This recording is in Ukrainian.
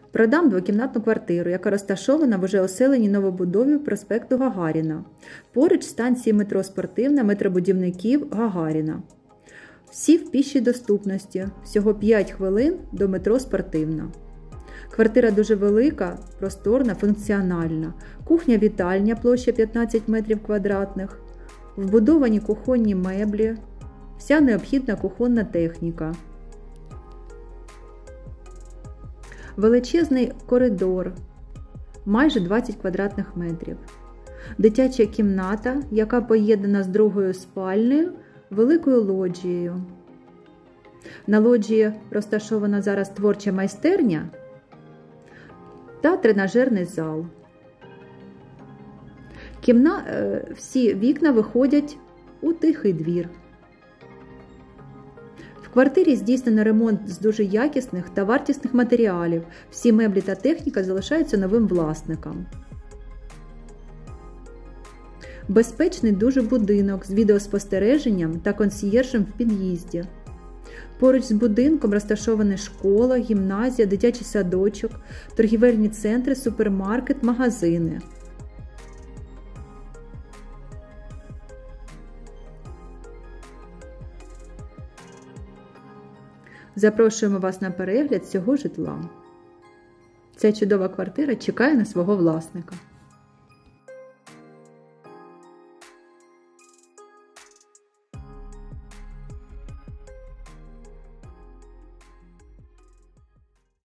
Продам двокімнатну квартиру, яка розташована в уже оселеній новобудові проспекту Гагаріна. Поруч станції метро Спортивна, метробудівників Гагаріна. Всі в пішій доступності. Всього 5 хвилин до метро Спортивна. Квартира дуже велика, просторна, функціональна. Кухня-вітальня, площа 15 метрів квадратних. Вбудовані кухонні меблі. Вся необхідна кухонна техніка. Величезний коридор, майже 20 квадратних метрів. Дитяча кімната, яка поєднана з другою спальнею, великою лоджією. На лоджії розташована зараз творча майстерня та тренажерний зал. Всі вікна виходять у тихий двір. В квартирі здійснено ремонт з дуже якісних та вартісних матеріалів. Всі меблі та техніка залишаються новим власникам. Безпечний дуже будинок з відеоспостереженням та консьєржем в під'їзді. Поруч з будинком розташовані школа, гімназія, дитячий садочок, торгівельні центри, супермаркет, магазини. Запрошуємо вас на перегляд цього житла. Ця чудова квартира чекає на свого власника.